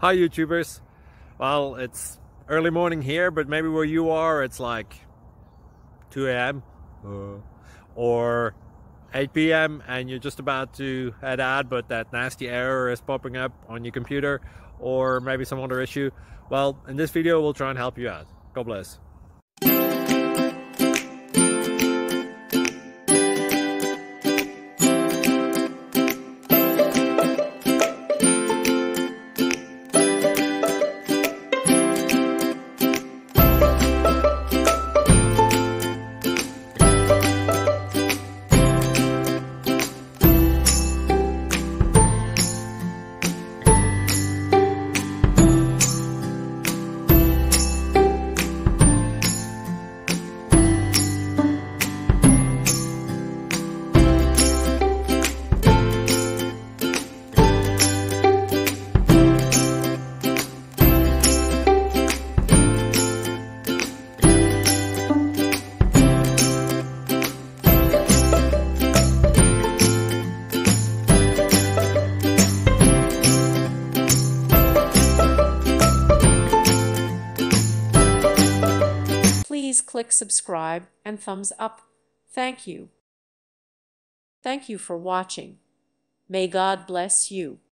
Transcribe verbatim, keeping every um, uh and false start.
Hi YouTubers. Well, it's early morning here, but maybe where you are it's like two A M uh, or eight P M and you're just about to head out, but that nasty error is popping up on your computer, or maybe some other issue. Well, in this video we'll try and help you out. God bless. Please click subscribe and thumbs up. Thank you. Thank you for watching. May God bless you.